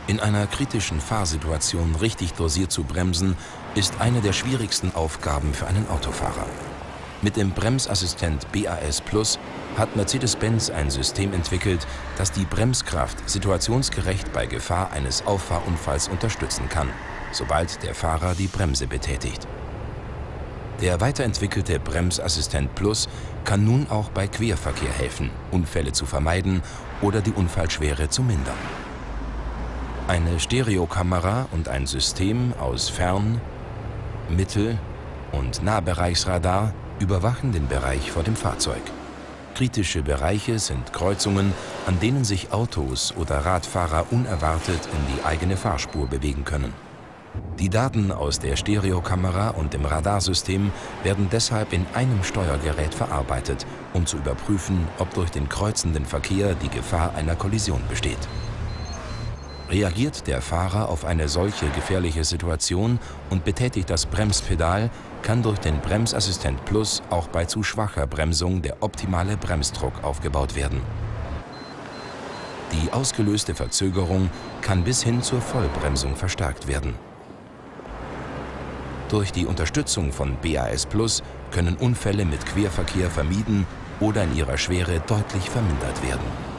In einer kritischen Fahrsituation richtig dosiert zu bremsen, ist eine der schwierigsten Aufgaben für einen Autofahrer. Mit dem Bremsassistent BAS Plus hat Mercedes-Benz ein System entwickelt, das die Bremskraft situationsgerecht bei Gefahr eines Auffahrunfalls unterstützen kann, sobald der Fahrer die Bremse betätigt. Der weiterentwickelte Bremsassistent Plus kann nun auch bei Querverkehr helfen, Unfälle zu vermeiden oder die Unfallschwere zu mindern. Eine Stereokamera und ein System aus Fern-, Mittel- und Nahbereichsradar überwachen den Bereich vor dem Fahrzeug. Kritische Bereiche sind Kreuzungen, an denen sich Autos oder Radfahrer unerwartet in die eigene Fahrspur bewegen können. Die Daten aus der Stereokamera und dem Radarsystem werden deshalb in einem Steuergerät verarbeitet, um zu überprüfen, ob durch den kreuzenden Verkehr die Gefahr einer Kollision besteht. Reagiert der Fahrer auf eine solche gefährliche Situation und betätigt das Bremspedal, kann durch den Bremsassistent Plus auch bei zu schwacher Bremsung der optimale Bremsdruck aufgebaut werden. Die ausgelöste Verzögerung kann bis hin zur Vollbremsung verstärkt werden. Durch die Unterstützung von BAS Plus können Unfälle mit Querverkehr vermieden oder in ihrer Schwere deutlich vermindert werden.